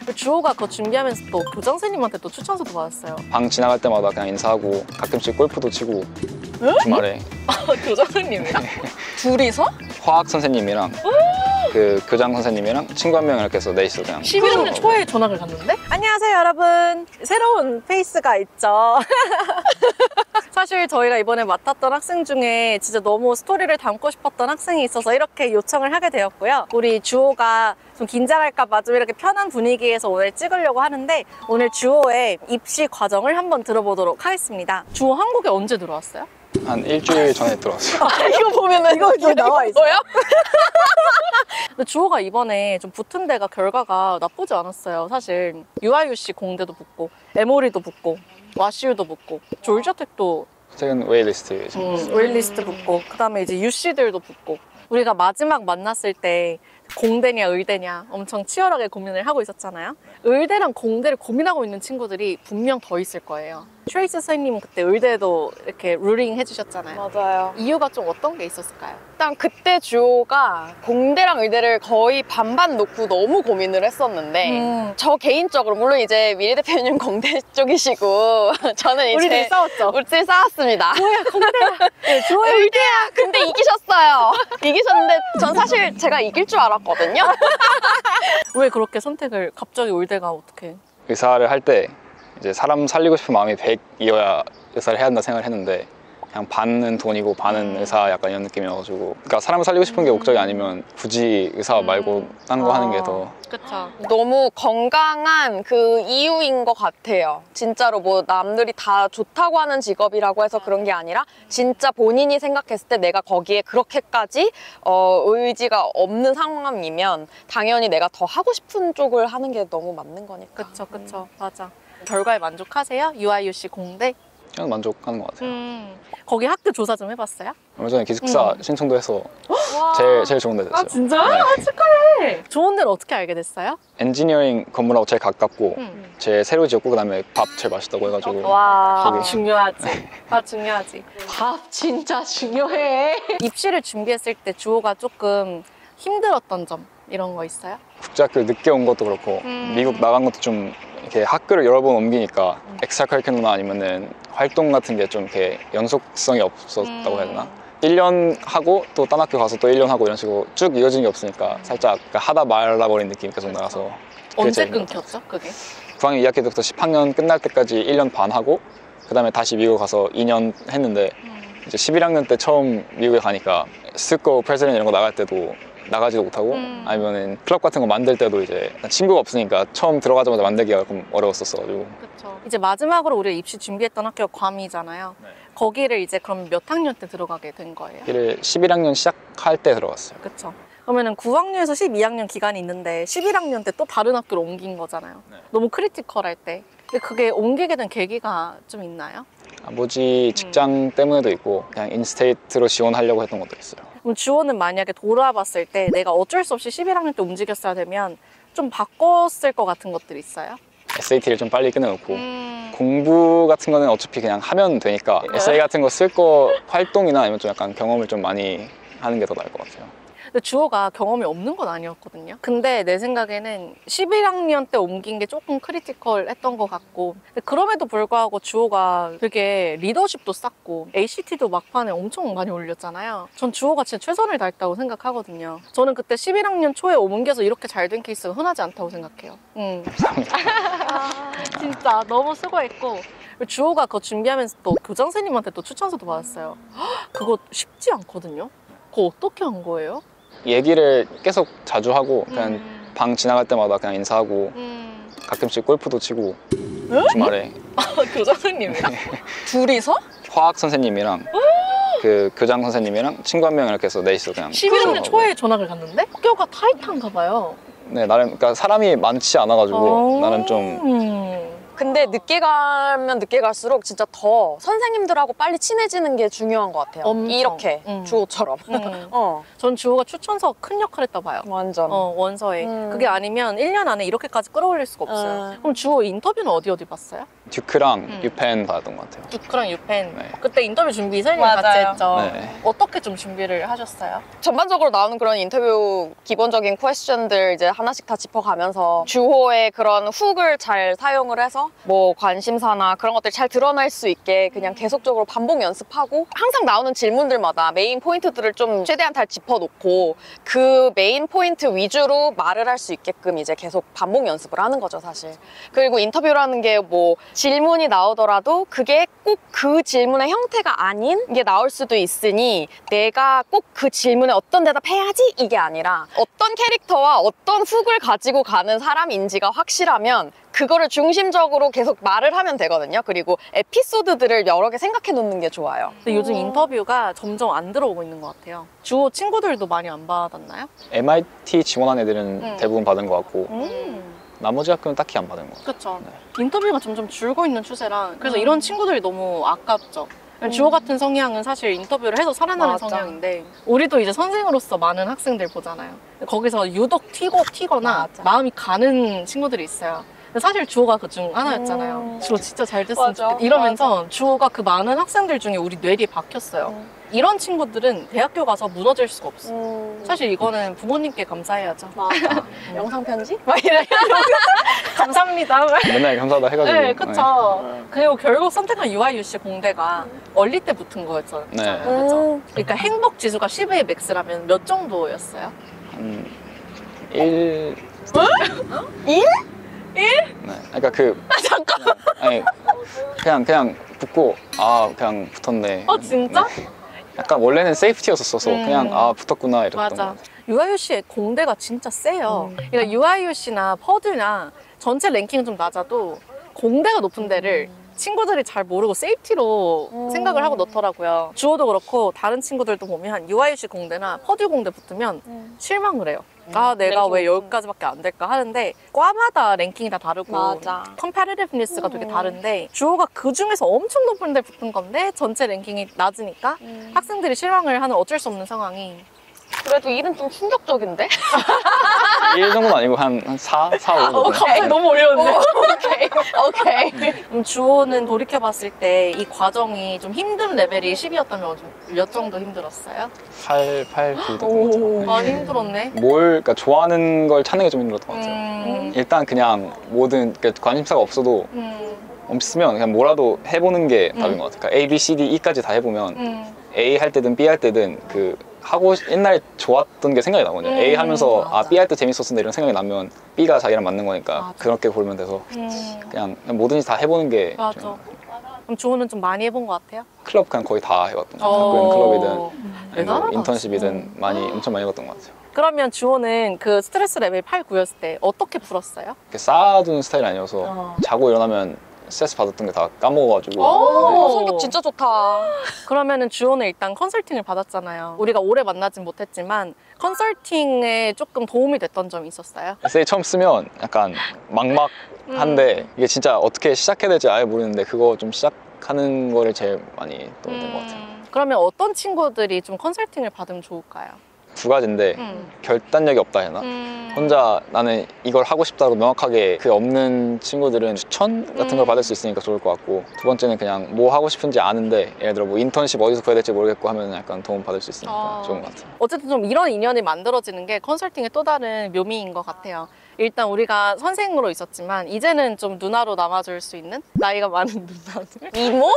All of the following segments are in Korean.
주호가 그거 준비하면서 또 교장 선생님한테 또 추천서도 받았어요. 방 지나갈 때마다 그냥 인사하고 가끔씩 골프도 치고 주말에. 교장 선생님이랑? 둘이서? 화학 선생님이랑 그 교장 선생님이랑 친구 한 명 이렇게 해서 넷이서 그냥 11학년 초에 전학을 갔는데? 안녕하세요 여러분. 새로운 페이스가 있죠. 사실 저희가 이번에 맡았던 학생 중에 진짜 너무 스토리를 담고 싶었던 학생이 있어서 이렇게 요청을 하게 되었고요. 우리 주호가 좀 긴장할까 봐 좀 이렇게 편한 분위기에서 오늘 찍으려고 하는데, 오늘 주호의 입시 과정을 한번 들어보도록 하겠습니다. 주호 한국에 언제 들어왔어요? 한 일주일 전에 들어왔어요. 이거 보면은 이거 나와 있어요? 근데 주호가 이번에 좀 붙은 데가 결과가 나쁘지 않았어요. 사실 UIUC 공대도 붙고 에모리도 붙고 와시우도 붙고 조지아텍도 최근 웨이리스트 웨일리스트 붙고 그다음에 이제 UC들도 붙고. 우리가 마지막 만났을 때 공대냐 의대냐 엄청 치열하게 고민을 하고 있었잖아요. 의대랑 공대를 고민하고 있는 친구들이 분명 더 있을 거예요. 트레이스 선생님은 그때 의대도 이렇게 루링 해주셨잖아요. 맞아요. 이유가 좀 어떤 게 있었을까요? 일단 그때 주호가 공대랑 의대를 거의 반반 놓고 너무 고민을 했었는데 저 개인적으로, 물론 이제 미래 대표님 공대 쪽이시고 저는 이제 우리들 싸웠죠. 우리들 싸웠습니다. 주호야 공대야. 네, 주호야 의대야. 근데 이기셨어요. 이기셨는데 전 사실 제가 이길 줄 알았거든요. 왜 그렇게 선택을 갑자기 의대가 어떻게? 의사를 할 때 이제 사람 살리고 싶은 마음이 100이어야 의사를 해야 한다 생각을 했는데, 그냥 반은 돈이고 반은 의사 약간 이런 느낌이어가지고, 그러니까 사람을 살리고 싶은 게 목적이 아니면 굳이 의사 말고 딴 거 하는 게 더. 그쵸. 너무 건강한 그 이유인 것 같아요. 진짜로 뭐 남들이 다 좋다고 하는 직업이라고 해서 그런 게 아니라 진짜 본인이 생각했을 때 내가 거기에 그렇게까지 의지가 없는 상황이면 당연히 내가 더 하고 싶은 쪽을 하는 게 너무 맞는 거니까. 그쵸 그쵸 맞아. 결과에 만족하세요? UIUC 공대? 그냥 만족하는 것 같아요. 거기 학교 조사 좀 해봤어요? 얼마 전에 기숙사 신청도 해서 제일 좋은 데 됐어요. 아 진짜? 네. 축하해. 좋은 데를 어떻게 알게 됐어요? 엔지니어링 건물하고 제일 가깝고 제일 새로 지었고 그다음에 밥 제일 맛있다고 해가지고. 와, 밥 거기. 중요하지. 밥 중요하지. 밥 진짜 중요해. 입시를 준비했을 때 주호가 조금 힘들었던 점 이런 거 있어요? 국제학교 늦게 온 것도 그렇고 미국 나간 것도 좀 이렇게 학교를 여러 번 옮기니까 엑스트라 커리큘럼이나 아니면은 활동 같은 게 좀 이렇게 연속성이 없었다고 해야 되나? 1년 하고 또 딴 학교 가서 또 1년 하고 이런 식으로 쭉 이어진 게 없으니까 살짝 하다 말아버린 느낌이 계속 나서. 언제 끊겼죠 그게? 9학년 2학기 때부터 10학년 끝날 때까지 1년 반 하고 그 다음에 다시 미국 가서 2년 했는데 이제 11학년 때 처음 미국에 가니까 스코 프레지던트 이런 거 나갈 때도 나가지도 못하고 아니면은 클럽 같은 거 만들 때도 이제 친구가 없으니까 처음 들어가자마자 만들기가 조금 어려웠었어가지고. 그렇죠. 이제 마지막으로 우리가 입시 준비했던 학교가 괌이잖아요. 네. 거기를 이제 그럼 몇 학년 때 들어가게 된 거예요? 여기를 11학년 시작할 때 들어갔어요. 그렇죠. 그러면은 9학년에서 12학년 기간이 있는데 11학년 때 또 다른 학교로 옮긴 거잖아요. 네. 너무 크리티컬할 때. 근데 그게 옮기게 된 계기가 좀 있나요? 아버지 직장 때문에도 있고 그냥 인스테이트로 지원하려고 했던 것도 있어요. 그럼 주호는 만약에 돌아봤을 때 내가 어쩔 수 없이 11학년 때 움직였어야 되면 좀 바꿨을 것 같은 것들이 있어요? SAT를 좀 빨리 끝내놓고 공부 같은 거는 어차피 그냥 하면 되니까 에세이 같은 거 쓸 거 활동이나 아니면 좀 약간 경험을 좀 많이 하는 게 더 나을 것 같아요. 근데 주호가 경험이 없는 건 아니었거든요. 근데 내 생각에는 11학년 때 옮긴 게 조금 크리티컬했던 것 같고, 근데 그럼에도 불구하고 주호가 되게 리더십도 쌓고 ACT도 막판에 엄청 많이 올렸잖아요. 전 주호가 진짜 최선을 다했다고 생각하거든요. 저는 그때 11학년 초에 옮겨서 이렇게 잘 된 케이스가 흔하지 않다고 생각해요. 감사합니다. 진짜 너무 수고했고, 주호가 그거 준비하면서 또 교장 선생님한테 또 추천서도 받았어요. 그거 쉽지 않거든요. 그거 어떻게 한 거예요? 얘기를 계속 자주 하고 그냥 방 지나갈 때마다 그냥 인사하고 가끔씩 골프도 치고 주말에. 교장 선생님이랑? 둘이서? 화학 선생님이랑 그 교장 선생님이랑 친구 한 명 이렇게 해서 넷이서 그냥 11학년 초에 전학을 갔는데? 학교가 타이트한가 봐요. 네, 나름 그러니까 사람이 많지 않아가지고 나름 좀 근데 늦게 가면 늦게 갈수록 진짜 더 선생님들하고 빨리 친해지는 게 중요한 것 같아요. 엄청. 이렇게 주호처럼. 전 주호가 추천서 큰 역할 했다 봐요. 완전. 원서에. 그게 아니면 1년 안에 이렇게까지 끌어올릴 수가 없어요. 그럼 주호 인터뷰는 어디 봤어요? 듀크랑 유펜 받았던 것 같아요. 듀크랑 유펜. 네. 그때 인터뷰 준비 이사님 같이 맞아요. 했죠. 네. 어떻게 좀 준비를 하셨어요? 전반적으로 나오는 그런 인터뷰 기본적인 퀘스천들 이제 하나씩 다 짚어가면서 주호의 그런 훅을 잘 사용을 해서 뭐 관심사나 그런 것들 잘 드러날 수 있게 그냥 계속적으로 반복 연습하고 항상 나오는 질문들마다 메인 포인트들을 좀 최대한 잘 짚어놓고 그 메인 포인트 위주로 말을 할 수 있게끔 이제 계속 반복 연습을 하는 거죠, 사실. 그리고 인터뷰라는 게 뭐 질문이 나오더라도 그게 꼭 그 질문의 형태가 아닌 게 나올 수도 있으니 내가 꼭 그 질문에 어떤 대답해야지 이게 아니라 어떤 캐릭터와 어떤 훅을 가지고 가는 사람인지가 확실하면 그거를 중심적으로 계속 말을 하면 되거든요. 그리고 에피소드들을 여러 개 생각해 놓는 게 좋아요. 근데 요즘 인터뷰가 점점 안 들어오고 있는 것 같아요. 주호 친구들도 많이 안 받았나요? MIT 지원한 애들은 대부분 받은 것 같고 나머지 학교는 딱히 안 받은 것 같아요. 그렇죠. 인터뷰가 점점 줄고 있는 추세라 그래서 이런 친구들이 너무 아깝죠. 주호 같은 성향은 사실 인터뷰를 해서 살아나는 맞아. 성향인데 우리도 이제 선생으로서 많은 학생들 보잖아요. 거기서 유독 튀거나 맞아. 마음이 가는 친구들이 있어요. 근데 사실 주호가 그 중 하나였잖아요. 주호 진짜 잘 됐으면 맞아. 좋겠다. 이러면서 주호가 그 많은 학생들 중에 우리 뇌리에 박혔어요. 이런 친구들은 대학교 가서 무너질 수가 없어. 사실 이거는 부모님께 감사해야죠. 맞아. 영상 편지? 막 이래. 감사합니다. 맨날 감사하다 해가지고. 네, 그쵸. 그리고 결국 선택한 UIUC 공대가 얼리 때 붙은 거였잖아요. 네. 그죠? 그러니까 행복 지수가 10의 맥스라면 몇 정도였어요? 한 1. 1? 네. 그러니까 잠깐. 그냥 붙고 그냥 붙었네. 진짜? 네. 약간 원래는 세이프티였었어서 그냥 붙었구나 이랬던 것 맞아. 같아요. UIUC의 공대가 진짜 세요. 그러니까 UIUC나 퍼드나 전체 랭킹은 좀 낮아도 공대가 높은 데를 친구들이 잘 모르고 세이프티로 생각을 하고 넣더라고요. 주호도 그렇고 다른 친구들도 보면 UIUC 공대나 퍼드 공대 붙으면 실망을 해요. 내가 왜 여기까지밖에 안 될까 하는데 과마다 랭킹이 다 다르고 맞아. 컴패리티브니스가 되게 다른데 주호가 그 중에서 엄청 높은 데 붙은 건데 전체 랭킹이 낮으니까 학생들이 실망을 하는 어쩔 수 없는 상황이 그래도 1은 좀 충격적인데? 1 정도는 아니고 한 4, 5 정도. 갑자기 너무 어려운데. 오케이. 주호는 돌이켜봤을 때 이 과정이 좀 힘든 레벨이 10이었다면 몇 정도 힘들었어요? 8, 9 정도. 많이 힘들었네. 그러니까 좋아하는 걸 찾는 게 좀 힘들었던 것 같아요. 일단 그냥 그러니까 관심사가 없어도 없으면 그냥 뭐라도 해보는 게 답인 것 같아요. 그러니까 A, B, C, D, E까지 다 해보면 A 할 때든 B 할 때든 옛날에 좋았던 게 생각이 나거든요. A 하면서 맞아. B 할 때 재밌었는데 이런 생각이 나면 B가 자기랑 맞는 거니까 맞아. 그렇게 고르면 돼서 그냥 뭐든지 다 해보는 게 맞아. 좀 그럼 주호는 좀 많이 해본 것 같아요? 클럽 그냥 거의 다 해봤던 것 같아요. 학교는 클럽이든 아니면 뭐 대단하다, 인턴십이든 엄청 많이 해봤던 것 같아요. 그러면 주호는 그 스트레스 레벨 8, 9였을 때 어떻게 풀었어요? 이렇게 쌓아두는 스타일이 아니어서 자고 일어나면 스트레스 받았던 게 다 까먹어가지고 오, 네. 성격 진짜 좋다. 그러면은 주호는 일단 컨설팅을 받았잖아요. 우리가 오래 만나진 못했지만 컨설팅에 조금 도움이 됐던 점이 있었어요? 에세이 처음 쓰면 약간 막막한데 이게 진짜 어떻게 시작해야 될지 아예 모르는데 그거 좀 시작하는 거를 제일 많이 도움이 된 것 같아요. 그러면 어떤 친구들이 좀 컨설팅을 받으면 좋을까요? 두 가지인데 결단력이 없다 해나? 혼자 나는 이걸 하고 싶다고 명확하게 그 없는 친구들은 추천 같은 걸 받을 수 있으니까 좋을 것 같고 두 번째는 그냥 뭐 하고 싶은지 아는데 예를 들어 뭐 인턴십 어디서 구해야 될지 모르겠고 하면 약간 도움 받을 수 있으니까 좋은 것 같아요. 어쨌든 좀 이런 인연이 만들어지는 게 컨설팅의 또 다른 묘미인 것 같아요. 일단 우리가 선생으로 있었지만 이제는 좀 누나로 남아줄 수 있는 나이가 많은 누나들. 이모?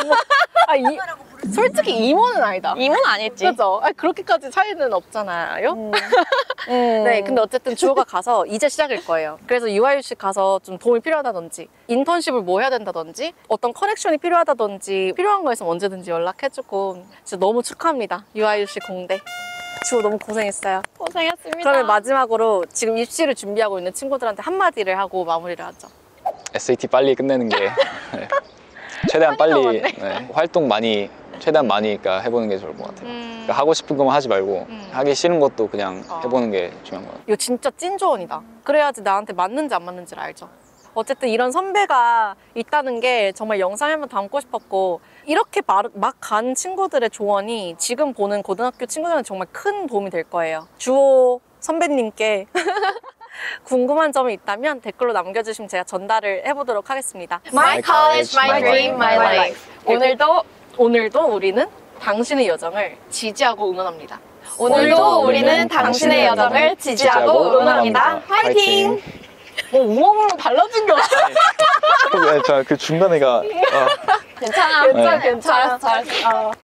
솔직히 이모는 아니다. 이모는 아니지. 그죠? 그렇게까지 차이는 없잖아요. 네, 근데 어쨌든 주호가 가서 이제 시작일 거예요. 그래서 UIUC 가서 좀 도움이 필요하다든지 인턴십을 뭐 해야 된다든지 어떤 커넥션이 필요하다든지 필요한 거 있으면 언제든지 연락해주고 진짜 너무 축하합니다. UIUC 공대. 주호 너무 고생했어요. 고생했습니다. 그러면 마지막으로 지금 입시를 준비하고 있는 친구들한테 한마디를 하고 마무리를 하죠. SAT 빨리 끝내는 게 네. 최대한 빨리 활동 최대한 많이 해보는 게 좋을 것 같아요. 그러니까 하고 싶은 것만 하지 말고 하기 싫은 것도 그냥 해보는 게 중요한 것 같아요. 이거 진짜 찐 조언이다. 그래야지 나한테 맞는지 안 맞는지를 알죠. 어쨌든 이런 선배가 있다는 게 정말 영상에 한번 담고 싶었고 이렇게 막 간 친구들의 조언이 지금 보는 고등학교 친구들한테 정말 큰 도움이 될 거예요. 주호 선배님께 궁금한 점이 있다면 댓글로 남겨주시면 제가 전달을 해보도록 하겠습니다. My college, my dream, my life. 오늘도 우리는 당신의 여정을 지지하고 응원합니다. 오늘도 우리는 당신의 여정을 지지하고 응원합니다. 화이팅! 응원으로 달라진 게 없어. 그 중간에가 괜찮아. 괜찮아. 잘했어. 어.